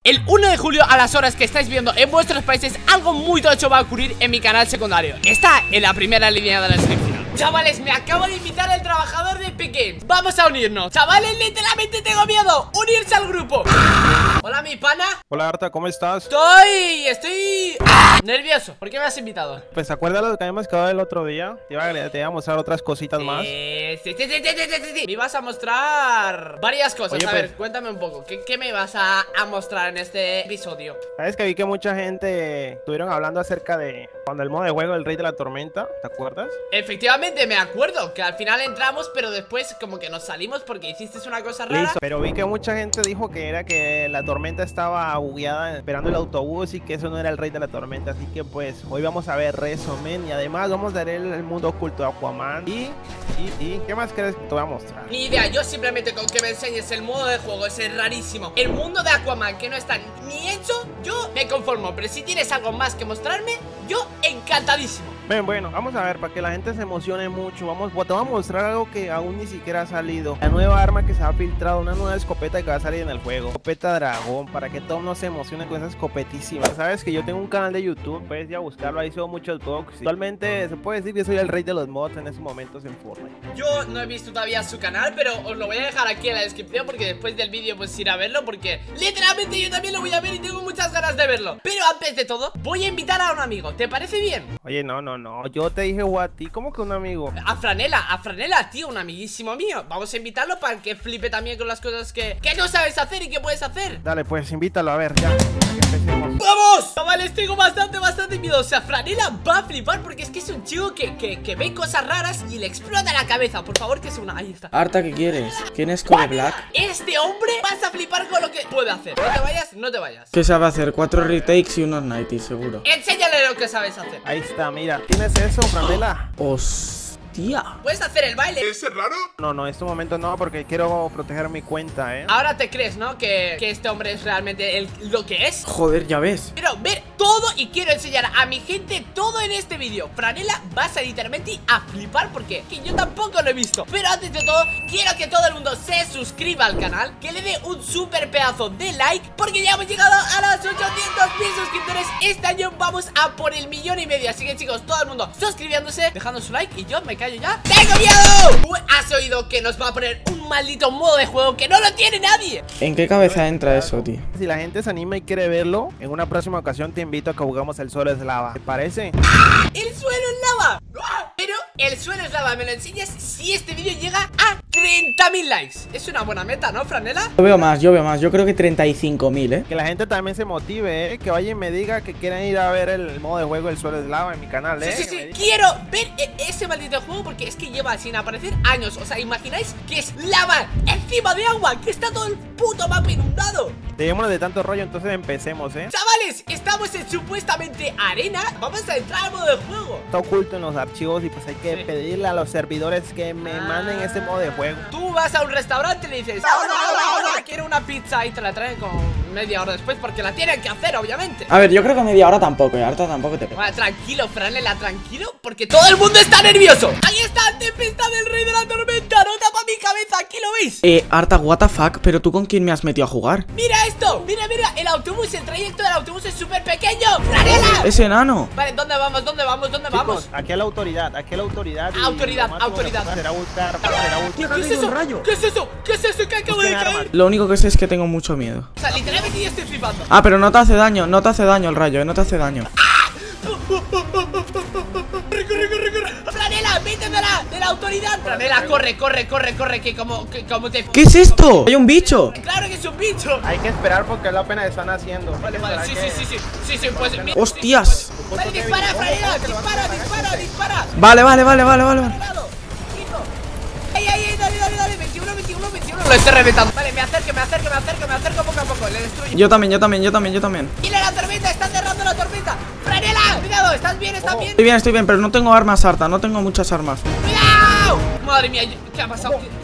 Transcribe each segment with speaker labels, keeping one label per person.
Speaker 1: El 1 de julio a las horas que estáis viendo en vuestros países, algo muy tocho va a ocurrir en mi canal secundario. Está en la primera línea de la descripción. Chavales, me acabo de invitar al trabajador de Epic Games. Vamos a unirnos. Chavales, literalmente tengo miedo. Unirse al grupo. Hola, mi pana.
Speaker 2: Hola, Arta, ¿cómo estás?
Speaker 1: Estoy nervioso. ¿Por qué me has invitado?
Speaker 2: Pues, ¿te acuerdas lo que habíamos quedado el otro día? Te iba a mostrar otras cositas más.
Speaker 1: Sí. Me ibas a mostrar varias cosas.
Speaker 2: Oye,
Speaker 1: a ver,
Speaker 2: pues,
Speaker 1: cuéntame un poco. ¿Qué me vas a mostrar en este episodio?
Speaker 2: Sabes que vi que mucha gente estuvieron hablando acerca de cuando el modo de juego del Rey de la Tormenta, ¿te acuerdas?
Speaker 1: Efectivamente, me acuerdo que al final entramos, pero después como que nos salimos porque hiciste una cosa rara.
Speaker 2: Listo, pero vi que mucha gente dijo que era que la tormenta estaba bugueada esperando el autobús y que eso no era el Rey de la Tormenta. Así que pues hoy vamos a ver resumen y además vamos a ver el mundo oculto de Aquaman. Y ¿qué más crees que te voy a mostrar?
Speaker 1: Ni idea, yo simplemente con que me enseñes el modo de juego, ese rarísimo, el mundo de Aquaman que no está ni hecho, yo me conformo. Pero si tienes algo más que mostrarme, yo encantadísimo.
Speaker 2: Bueno, vamos a ver, para que la gente se emocione mucho, te voy a mostrar algo que aún ni siquiera ha salido. La nueva arma que se ha filtrado, una nueva escopeta que va a salir en el juego, escopeta dragón, para que todo mundo se emocione con esa escopetísima. Sabes que yo tengo un canal de YouTube, puedes ir a buscarlo, ahí subo muchos vlogs. Actualmente se puede decir que soy el rey de los mods en estos momentos en Fortnite.
Speaker 1: Yo no he visto todavía su canal, pero os lo voy a dejar aquí en la descripción porque después del vídeo pues ir a verlo, porque literalmente yo también lo voy a ver y tengo muchas ganas de verlo. Pero antes de todo, voy a invitar a un amigo, ¿te parece bien?
Speaker 2: Oye, no, yo te dije a ti, ¿cómo que un amigo?
Speaker 1: A Franela, tío, un amiguísimo mío. Vamos a invitarlo para que flipe también con las cosas que no sabes hacer y que puedes hacer.
Speaker 2: Dale, pues invítalo, a ver, ya empecemos.
Speaker 1: ¡Vamos! Chavales, tengo bastante miedo. O sea, Franela va a flipar porque es que es un chico que ve cosas raras y le explota la cabeza. Por favor, que es una... Ahí está.
Speaker 3: Arta, ¿qué quieres? ¿Quién es Code Black?
Speaker 1: Este hombre vas a flipar con lo que puede hacer. No te vayas.
Speaker 3: ¿Qué sabe hacer? 4 retakes y unos 90, seguro.
Speaker 1: Enséñale lo que sabes hacer.
Speaker 2: Ahí está, mira, ¿tienes eso, Franela?
Speaker 3: ¡Hostia!
Speaker 1: ¿Puedes hacer el baile?
Speaker 4: ¿Es raro?
Speaker 2: No, en este momento no, porque quiero proteger mi cuenta,
Speaker 1: Ahora te crees, ¿no? Que este hombre es realmente lo que es.
Speaker 3: Joder, ya ves.
Speaker 1: Quiero ver todo y quiero enseñar a mi gente todo en este vídeo. Franela vas a literalmente a flipar porque que yo tampoco lo he visto. Pero antes de todo, quiero que todo el mundo se suscriba al canal, que le dé un súper pedazo de like, porque ya hemos llegado a los 800.000 suscriptores. Este año vamos a por el 1,5 millones. Así que chicos, todo el mundo suscribiéndose, dejando su like y yo me callo ya. ¡Tengo miedo! ¿Has oído que nos va a poner un maldito modo de juego que no lo tiene nadie?
Speaker 3: ¿En qué cabeza entra eso, tío?
Speaker 2: Si la gente se anima y quiere verlo, en una próxima ocasión te invito a que jugamos el suelo es lava. ¿Te parece?
Speaker 1: ¡El suelo es lava! Pero el suelo es lava, me lo enseñas si este vídeo llega a 30.000 likes. Es una buena meta, ¿no, Franela?
Speaker 3: Yo veo más, yo creo que 35.000,
Speaker 2: Que la gente también se motive, que vaya y me diga que quieren ir a ver el modo de juego del suelo es lava en mi canal,
Speaker 1: Sí, quiero ver ese maldito juego porque es que lleva sin aparecer años. O sea, imagináis que es lava encima de agua, que está todo el puto mapa inundado.
Speaker 2: Dejémonos de tanto rollo, entonces empecemos,
Speaker 1: Chavales, estamos en supuestamente arena. Vamos a entrar al modo de juego.
Speaker 2: Está oculto en los archivos y pues hay que pedirle a los servidores que me manden ese modo de juego.
Speaker 1: Tú vas a un restaurante y le dices quiero una pizza y te la traen como media hora después porque la tienen que hacer, obviamente.
Speaker 3: A ver, yo creo que media hora tampoco, Arta tampoco te...
Speaker 1: Bueno, tranquilo, Franela, tranquilo, porque todo el mundo está nervioso. Ahí está, tempestad del Rey de la Tormenta. No tapa mi cabeza, aquí lo veis.
Speaker 3: Arta, what the fuck, pero tú con quién me has metido a jugar.
Speaker 1: Mira esto, mira, el autobús, el trayecto del autobús es súper pequeño. ¡Franela!
Speaker 3: Es enano.
Speaker 1: Vale, ¿dónde vamos?
Speaker 2: Chicos, aquí a la autoridad, y
Speaker 1: Autoridad.
Speaker 2: Será buscar.
Speaker 1: ¿Qué es eso? ¿Qué es eso? ¿Qué es eso que acabo de caer?
Speaker 3: Lo único que sé es que tengo mucho miedo.
Speaker 1: O sea, literalmente yo estoy flipando.
Speaker 3: Ah, pero no te hace daño el rayo, no te hace daño.
Speaker 1: Corre. Franela, vete de la autoridad. Franela, corre, que como te...
Speaker 3: ¿Qué es esto? Hay un bicho.
Speaker 1: Claro que es un bicho.
Speaker 2: Hay que esperar porque es la pena que están haciendo.
Speaker 1: Vale, sí, pues mira,
Speaker 3: ¡Hostias!
Speaker 1: Vale, dispara, Franela, dispara.
Speaker 3: Vale.
Speaker 1: Ahí, dale, 21. Lo estoy reventando. Vale, me acerco poco a poco, le destruyo.
Speaker 3: Yo también.
Speaker 1: Mira la tormenta, está cerrando la tormenta. Franela, cuidado, ¿estás bien?
Speaker 3: Estoy bien, pero no tengo armas, Arta, no tengo muchas armas.
Speaker 1: ¡Cuidado! Madre mía, ¿qué ha pasado?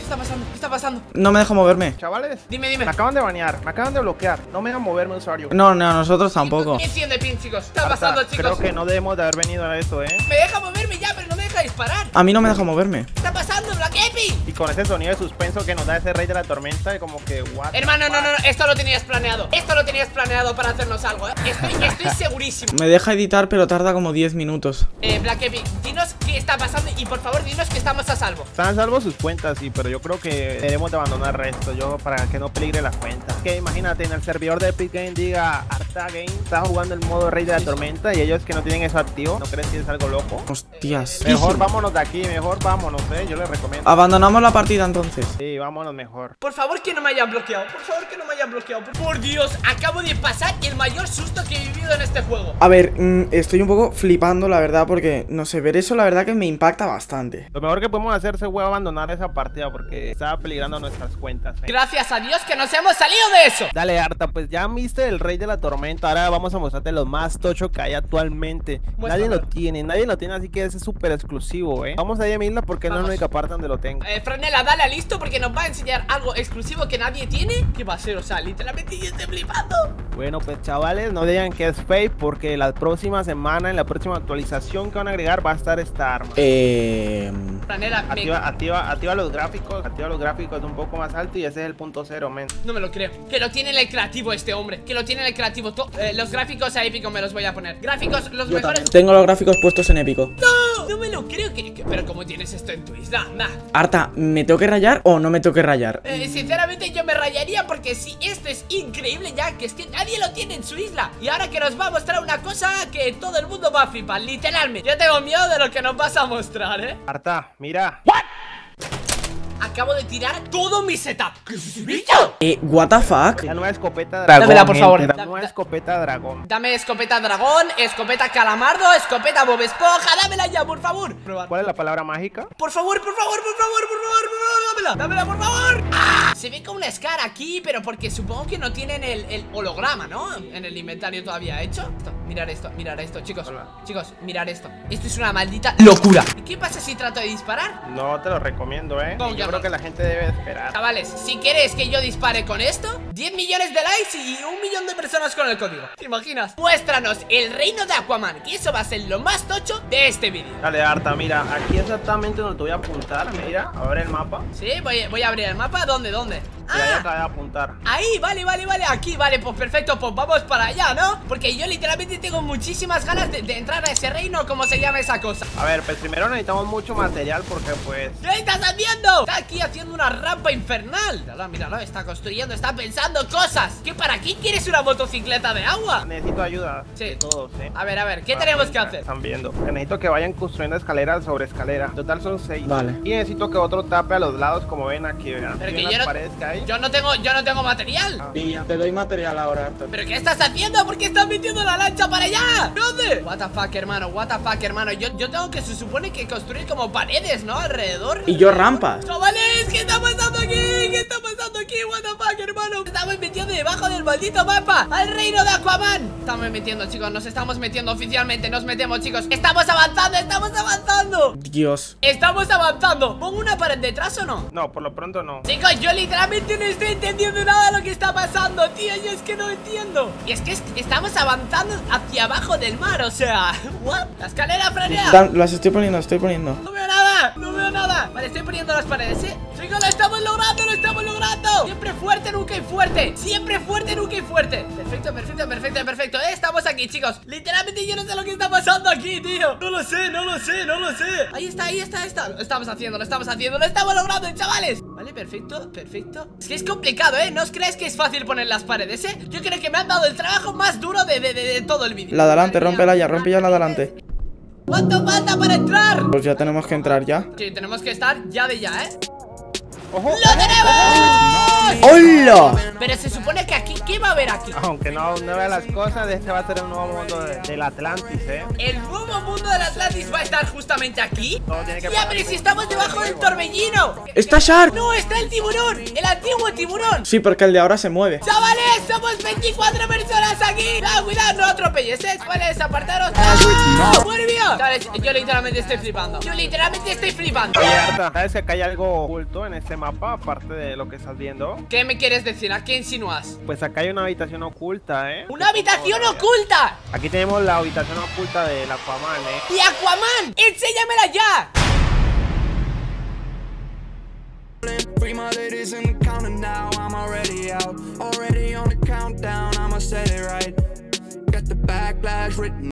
Speaker 1: ¿Qué está pasando? ¿Qué está pasando?
Speaker 3: No me deja moverme.
Speaker 2: Chavales,
Speaker 1: Dime.
Speaker 2: me acaban de banear, me acaban de bloquear. No me dejan moverme, usuario.
Speaker 3: No, nosotros tampoco.
Speaker 1: 100 de ping, chicos. ¿Qué está
Speaker 2: Arta,
Speaker 1: pasando, chicos?
Speaker 2: creo que no debemos de haber venido a esto,
Speaker 1: Me deja moverme ya, pero no me deja disparar.
Speaker 3: A mí no me deja moverme.
Speaker 1: ¿Qué está pasando, Black Epi?
Speaker 2: Y con ese sonido de suspenso que nos da ese rey de la tormenta, como que, what?
Speaker 1: Hermano, no, esto lo tenías planeado. Esto lo tenías planeado para hacernos algo, ¿eh? Estoy segurísimo.
Speaker 3: Me deja editar, pero tarda como 10 minutos.
Speaker 1: Black Epi, dinos qué está pasando y por favor dinos que estamos a salvo.
Speaker 2: Están a salvo sus cuentas, sí, pero yo creo que debemos de abandonar esto, para que no peligre las cuentas. Que imagínate, en el servidor de Epic Game diga Arta Game está jugando el modo rey de la tormenta y ellos que no tienen eso activo, ¿no creen que es algo loco?
Speaker 3: Hostias.
Speaker 2: Mejor vámonos de aquí, mejor vámonos, yo les recomiendo.
Speaker 3: Abandonamos la partida entonces.
Speaker 2: Sí, vámonos mejor.
Speaker 1: Por favor que no me hayan bloqueado. Por favor que no me hayan bloqueado. Por Dios, acabo de pasar el mayor susto que he vivido en este juego.
Speaker 3: A ver, estoy un poco flipando, la verdad, porque no sé, ver eso la verdad que me impacta bastante.
Speaker 2: Lo mejor que podemos hacer es abandonar esa partida porque estaba peligrando nuestras cuentas.
Speaker 1: Gracias a Dios que nos hemos salido de eso.
Speaker 2: Dale, Arta, pues ya viste el rey de la tormenta. Ahora vamos a mostrarte lo más tocho que hay actualmente. Nadie lo tiene, así que ese es súper exclusivo, Vamos a ir a mirarla porque no es la única parte donde lo tengo.
Speaker 1: Franela, dale a listo porque nos va a enseñar algo exclusivo que nadie tiene. ¿Qué va a ser? O sea, literalmente yo estoy flipando.
Speaker 2: Bueno, pues chavales, no digan que es fake porque la próxima semana, en la próxima actualización que van a agregar, va a estar esta arma.
Speaker 1: Franela,
Speaker 2: activa los gráficos un poco más alto y ese es el punto cero, men.
Speaker 1: No me lo creo. Que lo tiene en el creativo este hombre. Que lo tiene en el creativo. Los gráficos a épico me los voy a poner. Gráficos, los
Speaker 3: Yo
Speaker 1: mejores.
Speaker 3: también. Tengo los gráficos puestos en épico.
Speaker 1: No me lo creo. Pero ¿cómo tienes esto en tu isla? Anda.
Speaker 3: Arta, ¿me tengo que rayar o no me tengo que rayar?
Speaker 1: Sinceramente yo me rayaría porque si esto es increíble ya, que es que nadie lo tiene en su isla. Y ahora que nos va a mostrar una cosa que todo el mundo va a flipar, literalmente. Yo tengo miedo de lo que nos vas a mostrar,
Speaker 2: Arta, mira.
Speaker 1: Acabo de tirar todo mi setup. ¿Qué es ese bicho?
Speaker 3: What the fuck?
Speaker 2: La nueva escopeta dragón.
Speaker 1: Dámela, por favor.
Speaker 2: La nueva escopeta dragón.
Speaker 1: Dame escopeta dragón, escopeta calamardo, escopeta Bob Esponja. Dámela ya, por favor.
Speaker 2: ¿Cuál es la palabra mágica?
Speaker 1: Por favor, dámela, por favor. Se ve como una Scar aquí, pero porque supongo que no tienen el holograma, ¿no? En el inventario todavía hecho. Mirar esto, chicos.
Speaker 2: Hola.
Speaker 1: Chicos, mirar esto. Esto es una maldita locura. ¿Y qué pasa si trato de disparar?
Speaker 2: No te lo recomiendo,
Speaker 1: ¿Cómo que
Speaker 2: Yo
Speaker 1: no?
Speaker 2: creo que la gente debe esperar.
Speaker 1: Chavales, si quieres que yo dispare con esto, 10 millones de likes y 1 millón de personas con el código. ¿Te imaginas? Muéstranos el reino de Aquaman, que eso va a ser lo más tocho de este vídeo.
Speaker 2: Dale, Arta, mira, aquí exactamente donde te voy a apuntar. Mira, a ver el mapa.
Speaker 1: Sí, voy a abrir el mapa. ¿Dónde?
Speaker 2: Y ahí acaba de apuntar.
Speaker 1: Ahí, vale, aquí, vale, pues perfecto, pues vamos para allá, ¿no? Porque yo literalmente tengo muchísimas ganas de entrar a ese reino, como se llama esa cosa.
Speaker 2: A ver, pues primero necesitamos mucho material porque pues...
Speaker 1: ¿Qué estás haciendo? Está aquí haciendo una rampa infernal. Míralo, está construyendo, está pensando cosas. ¿Qué para qué quieres una motocicleta de agua?
Speaker 2: Necesito ayuda
Speaker 1: Sí.
Speaker 2: de todos,
Speaker 1: A ver, ¿qué tenemos que hacer?
Speaker 2: Están viendo. Necesito que vayan construyendo escalera sobre escalera. En total son 6.
Speaker 3: Vale.
Speaker 2: Y necesito que otro tape a los lados, como ven aquí, vean.
Speaker 1: Pero
Speaker 2: ¿Sí
Speaker 1: que
Speaker 2: ven
Speaker 1: yo
Speaker 2: las
Speaker 1: no-
Speaker 2: paredes que hay?
Speaker 1: Yo no tengo material.
Speaker 3: Te doy material ahora, Arta.
Speaker 1: ¿Pero qué estás haciendo? ¿Por qué estás metiendo la lancha para allá? ¿Dónde? What the fuck, hermano, Yo tengo que, se supone que construir como paredes, ¿no? Alrededor.
Speaker 3: Y yo rampas.
Speaker 1: Chavales, ¿qué está pasando aquí? What the fuck, hermano. Estamos metiendo debajo del maldito mapa al reino de Aquaman. Estamos metiendo, chicos, nos estamos metiendo oficialmente. Nos metemos, chicos. Estamos avanzando.
Speaker 3: Dios.
Speaker 1: Estamos avanzando. ¿Pongo una pared detrás o no?
Speaker 2: No, por lo pronto no.
Speaker 1: Chicos, yo literalmente no estoy entendiendo nada de lo que está pasando, tío. Yo es que no entiendo. Y es que estamos avanzando hacia abajo del mar, o sea, ¿what? La escalera, Franela.
Speaker 3: Las estoy poniendo.
Speaker 1: No veo nada. Vale, estoy poniendo las paredes, ¿sí? Chicos, lo estamos logrando. Siempre fuerte, nunca infierno. Perfecto. Estamos aquí, chicos. Literalmente yo no sé lo que está pasando aquí, tío. No lo sé. Ahí está. Lo estamos haciendo. Lo estamos logrando, chavales. Vale, perfecto. Es que es complicado, ¿no os creáis que es fácil poner las paredes, Yo creo que me han dado el trabajo más duro de todo el vídeo.
Speaker 3: La de adelante, rompe ya la de adelante.
Speaker 1: ¿Cuánto falta para entrar?
Speaker 3: Pues ya tenemos que entrar ya.
Speaker 1: Sí, tenemos que estar ya de ya,
Speaker 2: ¡Ojo!
Speaker 1: ¡Lo tenemos!
Speaker 3: ¡Hola!
Speaker 1: Pero se supone que aquí, ¿qué va a haber aquí?
Speaker 2: Aunque no vea las cosas, este va a ser un nuevo mundo del Atlantis,
Speaker 1: El nuevo mundo del Atlantis va a estar justamente aquí.
Speaker 2: Todo tiene que
Speaker 1: Ya, pero si estamos debajo del torbellino.
Speaker 3: ¡Está Shark!
Speaker 1: No, está el tiburón, el antiguo tiburón.
Speaker 3: Sí, porque el de ahora se mueve.
Speaker 1: Chavales, somos 24 personas aquí. Cuidado, no atropelles, ¿vale? Apartaros. ¡Oh! ¡Madre mía! Chavales, yo literalmente estoy flipando.
Speaker 2: Oye, Arta, ¿sabes que acá hay algo oculto en este mapa, aparte de lo que estás viendo?
Speaker 1: ¿Qué me quieres decir? ¿A qué insinúas?
Speaker 2: Pues acá hay una habitación oculta,
Speaker 1: ¡Una habitación oculta!
Speaker 2: Aquí tenemos la habitación oculta del Aquaman,
Speaker 1: ¡Y Aquaman! ¡Enséñamela ya!
Speaker 4: Free my ladies in the counter now, I'm already out. Already on the countdown, I'ma set it right. Got the backlash written